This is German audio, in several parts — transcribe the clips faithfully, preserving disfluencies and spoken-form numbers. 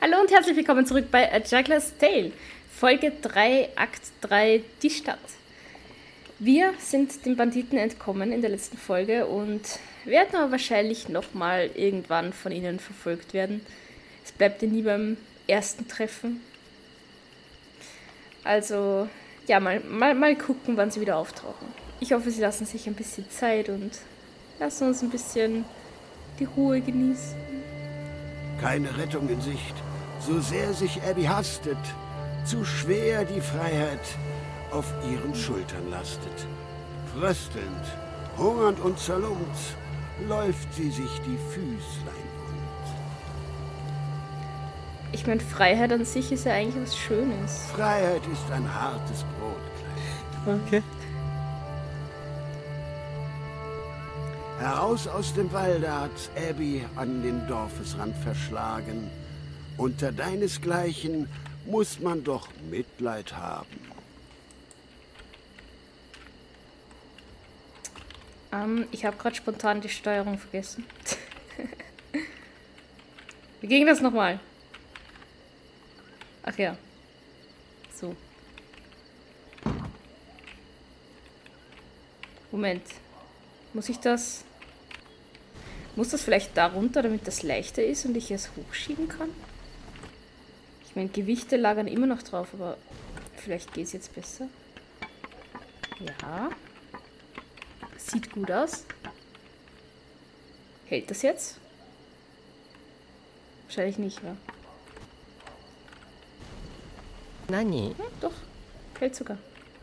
Hallo und herzlich willkommen zurück bei A Juggler's Tale, Folge drei, Akt drei, die Stadt. Wir sind den Banditen entkommen in der letzten Folge und werden aber wahrscheinlich nochmal irgendwann von ihnen verfolgt werden. Es bleibt ja nie beim ersten Treffen. Also, ja, mal, mal, mal gucken, wann sie wieder auftauchen. Ich hoffe, sie lassen sich ein bisschen Zeit und lassen uns ein bisschen die Ruhe genießen. Keine Rettung in Sicht. So sehr sich Abby hastet, zu schwer die Freiheit auf ihren Schultern lastet. Fröstelnd, hungernd und zerlumpt, läuft sie sich die Füßlein wund. Ich meine, Freiheit an sich ist ja eigentlich was Schönes. Freiheit ist ein hartes Brot. Okay. Heraus aus dem Walde hat Abby an den Dorfesrand verschlagen. Unter deinesgleichen muss man doch Mitleid haben. Ähm, ich habe gerade spontan die Steuerung vergessen. Wie ging das nochmal? Ach ja. So. Moment. Muss ich das... Muss das vielleicht da runter, damit das leichter ist und ich es hochschieben kann? Ich meine, Gewichte lagern immer noch drauf, aber vielleicht geht es jetzt besser. Ja. Sieht gut aus. Hält das jetzt? Wahrscheinlich nicht, wa? Nani? Hm, doch. Hält sogar.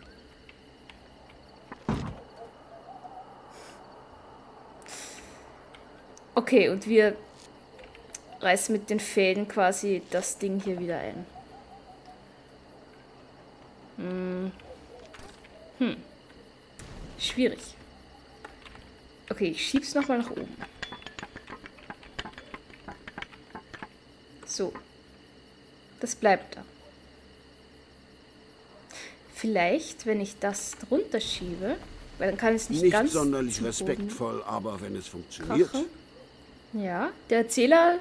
Okay, und wir reißen mit den Fäden quasi das Ding hier wieder ein. Hm. Hm. Schwierig. Okay, ich schieb's nochmal nach oben. So. Das bleibt da. Vielleicht, wenn ich das drunter schiebe, weil dann kann es nicht, Nicht ganz sonderlich respektvoll, aber wenn es funktioniert. Krachen. Ja, der Erzähler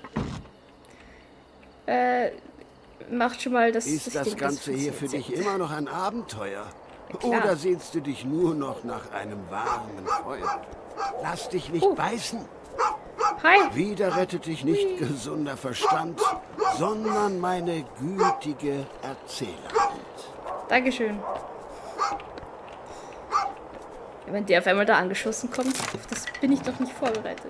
äh, macht schon mal das. Ist das, das Ding, Ganze hier für dich immer noch ein Abenteuer? klar. Oder sehnst du dich nur noch nach einem warmen Feuer? Lass dich nicht Uh. beißen. Hi! Wieder rettet dich nicht gesunder Verstand, sondern meine gütige Erzählerhand. Dankeschön. Wenn der auf einmal da angeschossen kommt, auf das bin ich doch nicht vorbereitet.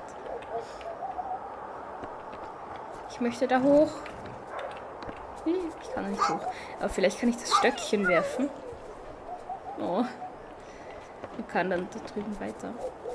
Ich möchte da hoch. Ich kann da nicht hoch. Aber vielleicht kann ich das Stöckchen werfen. Oh. Und kann dann da drüben weiter.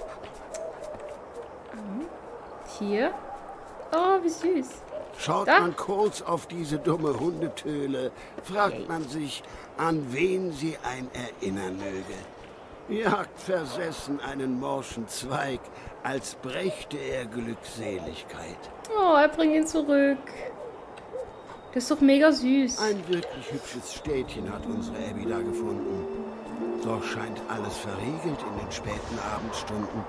Hier. Oh, wie süß. Schaut Da? man kurz auf diese dumme Hundetöle, fragt Yay. man sich, an wen sie einen erinnern möge. Jagt versessen einen morschen Zweig, als brächte er Glückseligkeit. Oh, er bringt ihn zurück. Das ist doch mega süß. Ein wirklich hübsches Städtchen hat unsere Abby da gefunden. Doch scheint alles verriegelt in den späten Abendstunden.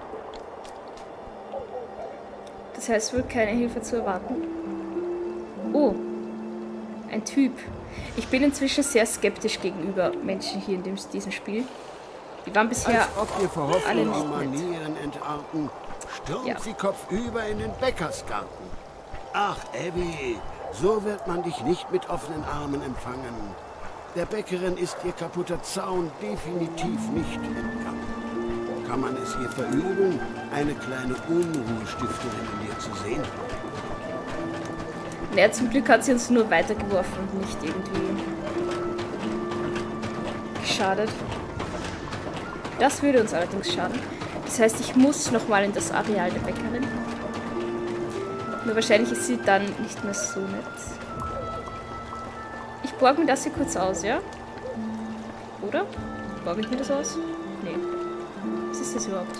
Das heißt wohl keine Hilfe zu erwarten. Oh, ein Typ. Ich bin inzwischen sehr skeptisch gegenüber Menschen hier in dem, diesem Spiel. Die waren bisher Als ob ihr vor Hoffnung alle die nicht nett. Manieren entarten, stürmt Ja. sie kopfüber in den Bäckersgarten. Ach, Abby, so wird man dich nicht mit offenen Armen empfangen. Der Bäckerin ist ihr kaputter Zaun definitiv nicht entgangen. Kann man es ihr verübeln, eine kleine Unruhestifterin in dir zu sehen? Naja, zum Glück hat sie uns nur weitergeworfen und nicht irgendwie geschadet. Das würde uns allerdings schaden. Das heißt, ich muss nochmal in das Areal der Bäckerin. Nur wahrscheinlich ist sie dann nicht mehr so nett. Ich borge mir das hier kurz aus, ja? Oder? Borge ich mir das aus? Nee. Was ist das überhaupt?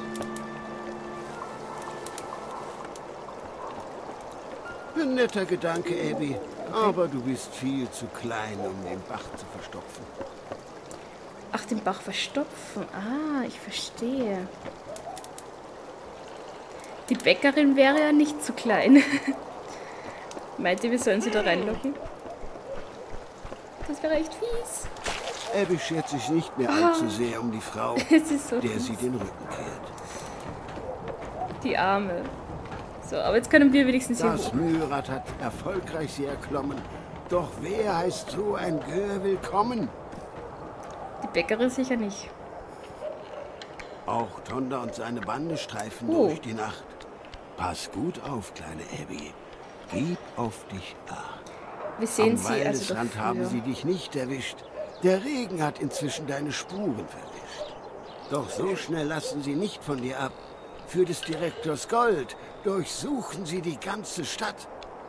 Ein netter Gedanke, Abby. Aber du bist viel zu klein, um den Bach zu verstopfen. Ach, den Bach verstopfen. Ah, ich verstehe. Die Bäckerin wäre ja nicht zu klein. Meint ihr, wir sollen sie da reinlocken? Das wäre echt fies. Abby schert sich nicht mehr allzu sehr um die Frau, Es ist so der fies. sie den Rücken kehrt. Die Arme. So, aber jetzt können wir wenigstens hier Das hoch. Mühlrad hat erfolgreich sie erklommen. Doch wer heißt so ein Gör willkommen? Die Bäckerin sicher nicht. Auch Tonda und seine Bande streifen Oh. durch die Nacht. Pass gut auf, kleine Abby. Gib auf dich acht. Wir sehen Am sie also Waldesrand haben dafür. sie dich nicht erwischt. Der Regen hat inzwischen deine Spuren verwischt. Doch so schnell lassen sie nicht von dir ab. Für des Direktors Gold durchsuchen sie die ganze Stadt.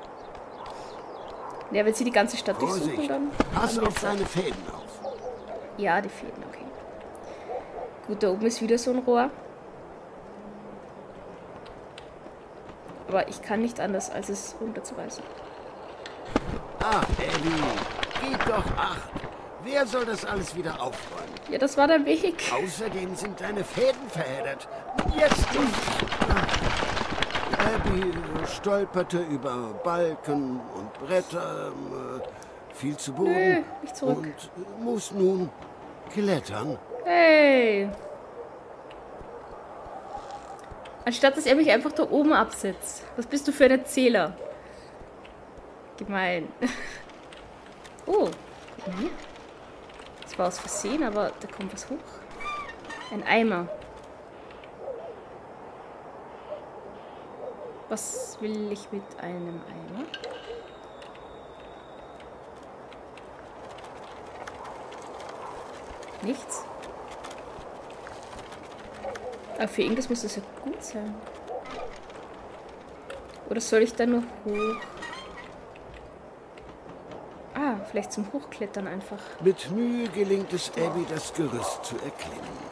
Ja, wenn sie die ganze Stadt durchsuchen, Vorsicht, dann... pass haben wir auf Zeit. deine Fäden auf. Ja, die Fäden, okay. Gut, da oben ist wieder so ein Rohr. Aber ich kann nicht anders, als es runterzureißen. Ach, Abby, gib doch acht. Wer soll das alles wieder aufräumen? Ja, das war der Weg. Außerdem sind deine Fäden verheddert. Jetzt Abby stolperte über Balken und Bretter, äh, fiel zu Boden Nö, nicht zurück. und muss nun klettern. Hey! Anstatt dass er mich einfach da oben absetzt. Was bist du für ein Erzähler? Gemein. Oh, guck mal hier. Das war aus Versehen, aber da kommt was hoch. Ein Eimer. Was will ich mit einem Eimer? Nichts. Aber für irgendwas muss das ja gut sein. Oder soll ich da nur hoch? Ah, vielleicht zum Hochklettern einfach. Mit Mühe gelingt es Abby, das Gerüst zu erklimmen.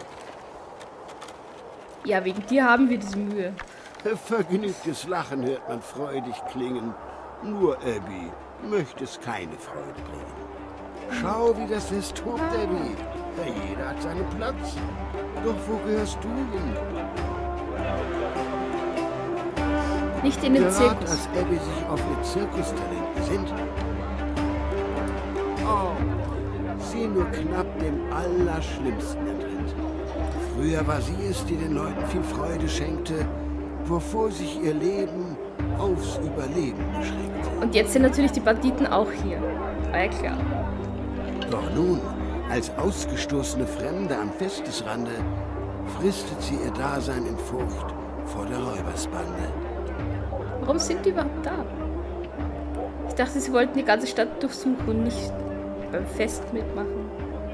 Ja, wegen dir haben wir diese Mühe. Vergnügtes Lachen hört man freudig klingen. Nur Abby möchte es keine Freude bringen. Schau, wie das Fest tobt, Abby. Ja, jeder hat seinen Platz. Doch wo gehörst du hin? Nicht in den Gerade Zirkus. als Abby sich auf ihr Zirkustalent besinnt. Oh, sie nur knapp dem Allerschlimmsten entrinnt. Früher war sie es, die den Leuten viel Freude schenkte, wovor sich ihr Leben aufs Überleben beschränkte. Und jetzt sind natürlich die Banditen auch hier. War ja klar. Doch nun, als ausgestoßene Fremde am Festesrande, fristet sie ihr Dasein in Furcht vor der Räubersbande. Warum sind die überhaupt da? Ich dachte, sie wollten die ganze Stadt durchsuchen und nicht beim Fest mitmachen.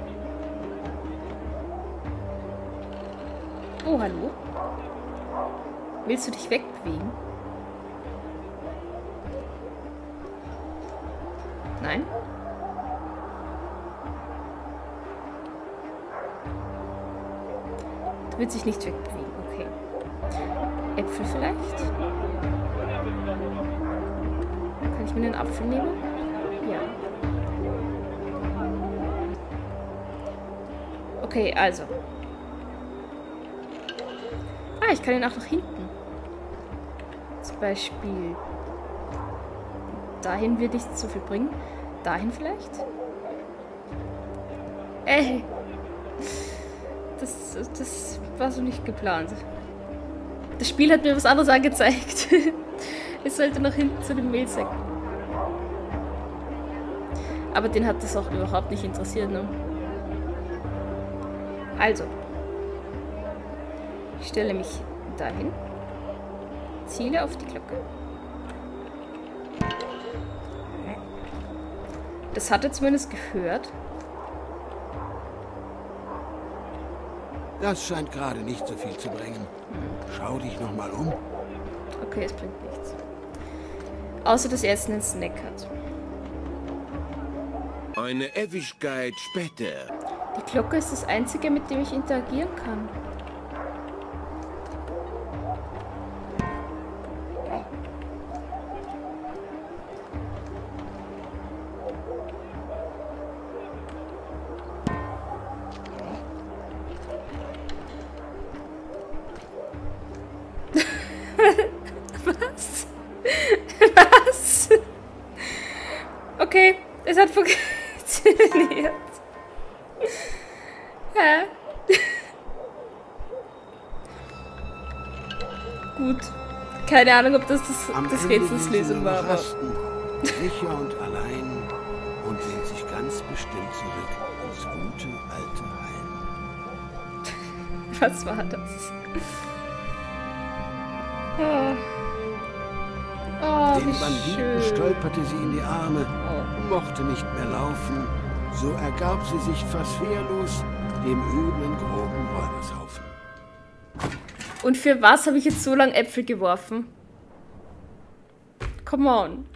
Oh, hallo? Willst du dich wegbewegen? Nein? Du willst dich nicht wegbewegen, okay. Äpfel vielleicht? Kann ich mir einen Apfel nehmen? Ja. Okay, also. Ah, ich kann ihn auch nach hinten. Zum Beispiel. Dahin wird nicht so viel bringen. Dahin vielleicht? Ey! Das, das war so nicht geplant. Das Spiel hat mir was anderes angezeigt. Es sollte nach hinten zu dem Mehlsack. Aber den hat das auch überhaupt nicht interessiert, ne? Also. Ich stelle mich dahin. Ziele auf die Glocke. Das hat er zumindest gehört. Das scheint gerade nicht so viel zu bringen. Schau dich noch mal um. Okay, es bringt nichts. Außer, dass er jetzt einen Snack hat. Eine Ewigkeit später. Die Glocke ist das einzige, mit dem ich interagieren kann. Was? Was? Gut. Keine Ahnung, ob das das, Am das Ende Rätsels will sie Lösung nur war, noch aber... rasten, sicher und allein, und lehnt sich ganz bestimmt zurück ins gute alte Heim. Was war das? Oh, oh Den wie Banditen schön. stolperte sie in die Arme, Oh. mochte nicht mehr laufen, so ergab sie sich fast wehrlos dem üblen, groben Räubershaufen. Und für was habe ich jetzt so lange Äpfel geworfen? Come on.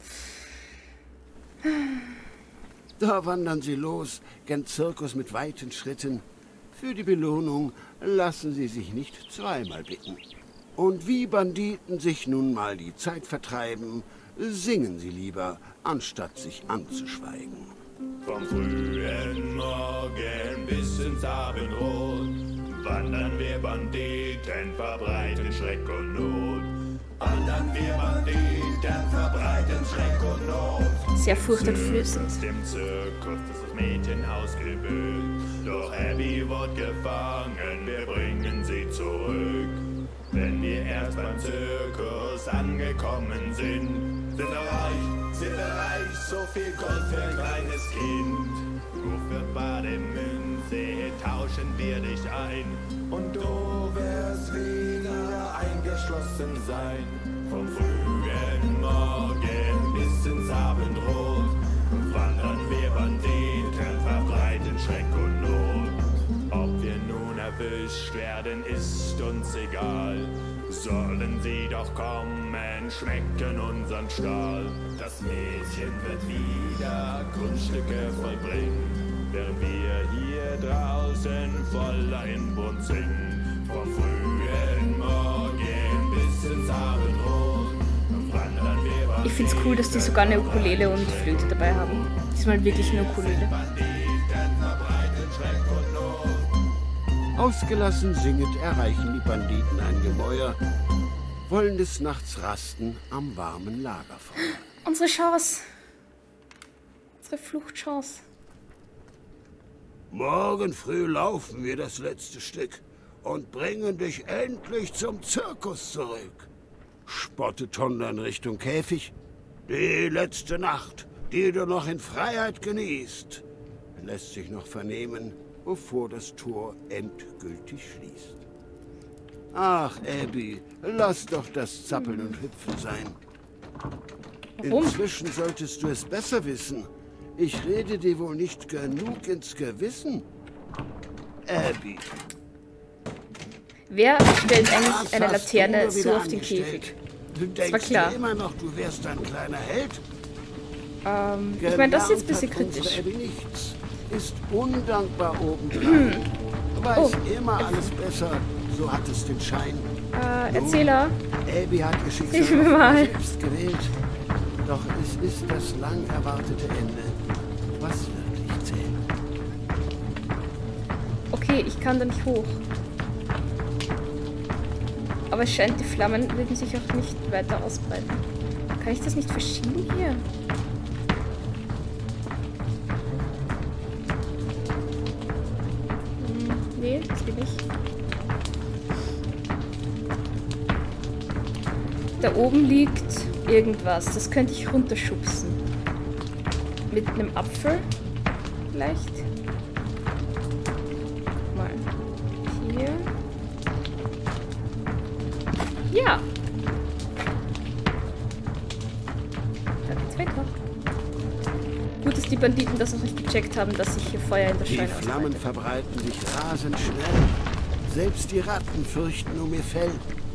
Da wandern sie los, gen Zirkus mit weiten Schritten. Für die Belohnung lassen sie sich nicht zweimal bitten. Und wie Banditen sich nun mal die Zeit vertreiben, singen sie lieber, anstatt sich anzuschweigen. Vom frühen Morgen bis ins Abendrot wandern wir Banditen, verbreiten Schreck und Not. Wandern wir Banditen, verbreiten Schreck und Not. Sehr furchteinflößend. Aus dem Zirkus, das das Mädchen ausgebildet. Doch Abby wird gefangen, wir bringen sie zurück. Wenn wir erst beim Zirkus angekommen sind, sind wir reich, sind wir reich, so viel Gold für ein kleines Kind. Nur für Bademünze tauschen wir dich ein und du wirst wieder eingeschlossen sein. Vom frühen Morgen bis ins Abendrot wandern wir Banditen, verbreiten Schreck und Not. Ob wir nun erwischt werden, ist uns egal. Sollen sie doch kommen, schmecken unseren Stahl. Das Mädchen wird wieder Kunststücke vollbringen, während wir hier draußen voller Inbrunst singen. Vom frühen Morgen bis ins Abendrot wandern wir. Ich finde es cool, dass die sogar eine Ukulele und Flöte dabei haben. Diesmal wirklich eine Ukulele. Ausgelassen singend erreichen die Banditen ein Gemäuer, wollen des Nachts rasten am warmen Lagerfeuer. Unsere Chance. Unsere Fluchtchance. Morgen früh laufen wir das letzte Stück und bringen dich endlich zum Zirkus zurück, spottet Tonda in Richtung Käfig. Die letzte Nacht, die du noch in Freiheit genießt, lässt sich noch vernehmen, bevor das Tor endgültig schließt. Ach, Abby, lass doch das Zappeln und Hüpfen sein. Warum? Inzwischen solltest du es besser wissen. Ich rede dir wohl nicht genug ins Gewissen. Abby. Wer stellt eigentlich Was eine hast Laterne du so wieder auf den angestellt? Käfig? Du denkst war klar. dir immer noch, du wärst ein kleiner Held? Ähm, ich meine, das ist jetzt ein bisschen Gelernt hat kritisch. unsere Abby nichts. Ist undankbar obendrein. Weiß Oh. immer alles besser, so hat es den Schein. Äh, Erzähler. Abby hat ihr Hilf mir Schicksal mal. selbst gewählt. Doch es ist das lang erwartete Ende, was wirklich zählt. Okay, ich kann da nicht hoch. Aber es scheint, die Flammen würden sich auch nicht weiter ausbreiten. Kann ich das nicht verschieben hier? Hm, nee, das geht nicht. Da oben liegt irgendwas. Das könnte ich runterschubsen. Mit einem Apfel vielleicht. Guck mal. Hier. Ja. Da geht's weiter. Gut, dass die Banditen das noch nicht gecheckt haben, dass sich hier Feuer in der Die Scheune Flammen ausbreitet. verbreiten sich rasend schnell. Selbst die Ratten fürchten um ihr Fell.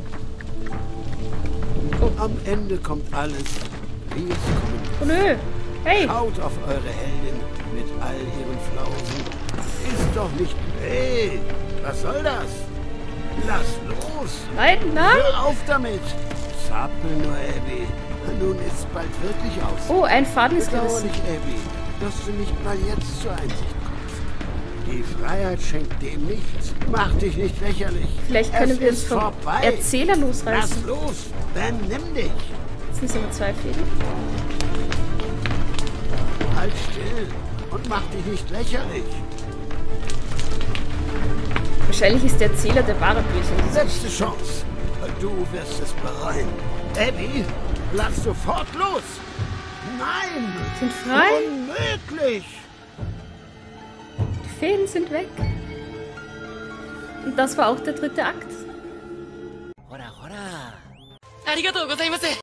Oh. Am Ende kommt alles, wie es kommen Oh nö! Hey! Schaut auf eure Heldin mit all ihren Flausen. Ist doch nicht... Hey, was soll das? Lass los! Nein, nein! Hör auf damit! Zappel nur, Abby. Nun ist bald wirklich aus. Oh, ein Faden ist gerissen. Bedauerlich, Abby, dass du nicht mal jetzt zur Einsicht kommst. Die Freiheit schenkt dem nichts. Mach dich nicht lächerlich. Vielleicht können es wir uns ist vom vorbei. Erzähler Lass losreißen. los, benimm dich. Jetzt sind es immer zwei Fäden. Halt still und mach dich nicht lächerlich. Wahrscheinlich ist der Erzähler der wahre Böse in dieser Letzte Chance. Du wirst es bereuen. Abby, lass sofort los! Nein! Sind frei. Unmöglich! Die Fäden sind weg. Und das war auch der dritte Akt. ほらほら。 ありがとうございます。